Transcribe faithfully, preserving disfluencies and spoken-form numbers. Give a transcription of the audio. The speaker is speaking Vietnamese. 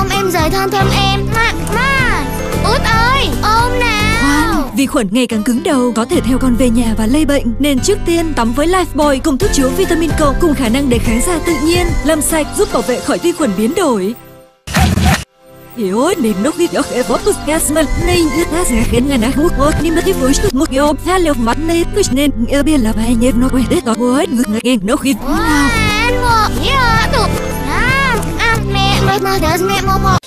ôm em, rời thân thân em. Ma, ma, Út ơi, ôm nào. Khoan, vi khuẩn ngày càng cứng đầu, có thể theo con về nhà và lây bệnh. Nên trước tiên tắm với Lifebuoy cùng thuốc chứa vitamin cộng cùng khả năng đề kháng da tự nhiên, làm sạch giúp bảo vệ khỏi vi khuẩn biến đổi. Yếu nên nó biết được cái vót gasman nên nó sẽ khiến người nào hút hút nhưng mà cái vui chút một kiểu theo liều mắt này cứ nên ở bên là bài nhớ nó quên để tao với người nghe nó khi nào Anh một, yeah, tụt. À, à, mẹ, mẹ, mẹ, mẹ, mẹ, mẹ,